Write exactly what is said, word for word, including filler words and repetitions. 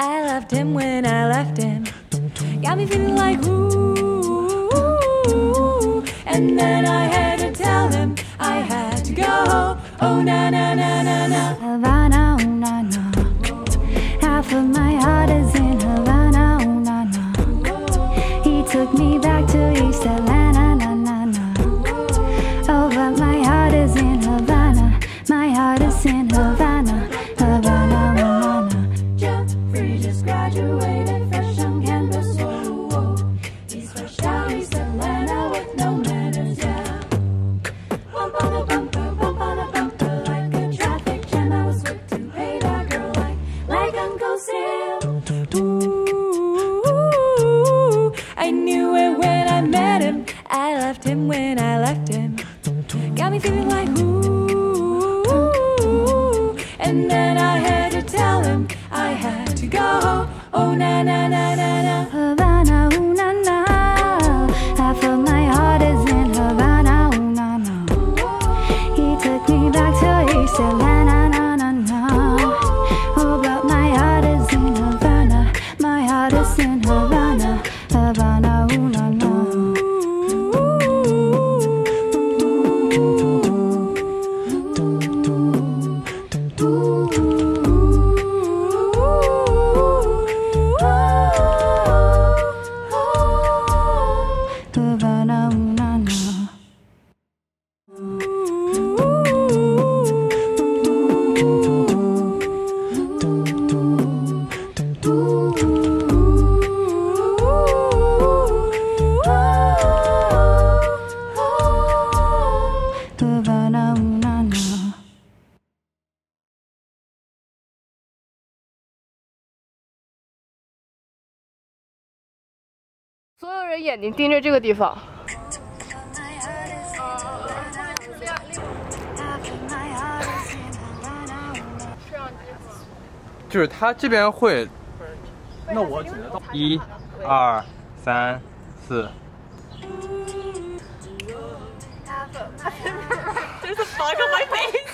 I loved him when I left him. Got me feeling like ooh, and then I had to tell him I had to go. Oh na na na na na. Havana, oh na na. Half of my heart is in Havana, oh na na. He took me back to East Atlanta, na na na. Oh, but my heart is in Havana. My heart is in Havana, Havana, oh na na. Jeffrey just graduated, fresh on campus, whoa, whoa. He's fresh out East Atlanta with no manners, yeah. Bump on a bumper, bump on a bumper, like a traffic jam. I was quick to hate our girl like, like Uncle Sam. Ooh, I knew it when I met him. I left him when I left him. Got me feeling like ooh, and then I had to tell him I had to go. Oh na na na na na. Havana, ooh na na. Half of my heart is in Havana, ooh na na. He took me back to East Atlanta, na na na. Oh, but my heart is in Havana. My heart is in Havana, Havana, ooh na na. Havana, ooh na na. Havana, ooh na na. 所有人眼睛盯着这个地方。 就是他这边会，那我只能到一、二、三、四。 There's a bug on my face.